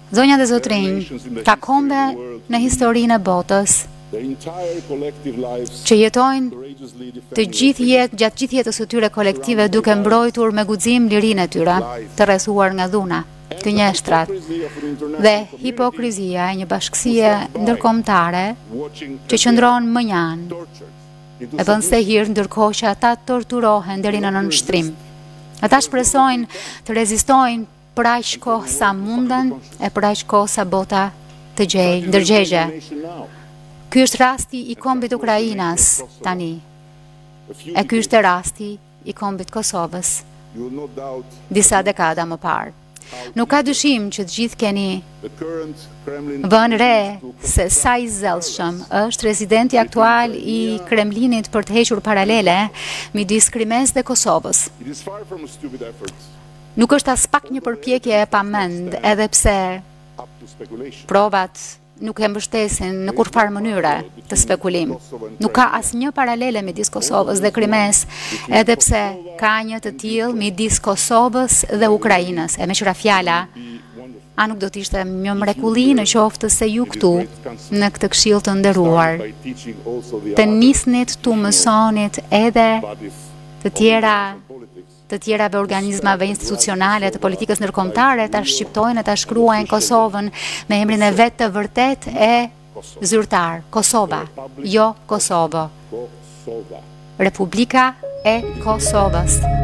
Zonja dhe zotrinj, ka kombe në historinë e botës që jetojnë të gjithë gjatë gjithë jetës së tyre kolektive duke mbrojtur me guxim lirinë e tyre, të rrethuar nga dhuna, të njështrat dhe hipokrizia e një bashkësie ndërkombëtare që qëndron më njanë e bën se hirë ndërkohë që ata torturohen deri në nënshtrim. Ata shpresojnë të rezistojnë për aq kohë sa munden e për aq kohë sa bota të ndërgjegje. Ky është rasti i kombit Ukrainas tani. E ky është rasti i kombit Kosovës disa dekada më parë. Nuk ka dyshim që të gjithë keni vënë re se sa i zellshëm është residenti aktual i Kremlinit për të hequr paralele midis Krimes dhe Kosovës. Nuk është as pak një përpjekje e pamend, edhe pse provat nuk e mbështesin në kurrfarë mënyre të spekulim. Nuk ka asnjë paralele midis Kosovës dhe Krimes, edhe pse ka një të tillë midis Kosovës dhe Ukrainës. E me qëra fjala, a nuk do t'ishte një mrekulli në qoftë se ju këtu, në këtë këshill të nderuar, të nisnit të mësonit edhe të tjerave organizmave institucionale të politikës ndërkombëtare ta shqiptojnë e ta shkruajnë Kosovën me emrin e vet të vërtet e zyrtar, Kosova, jo Kosovo. Republika e Kosovës.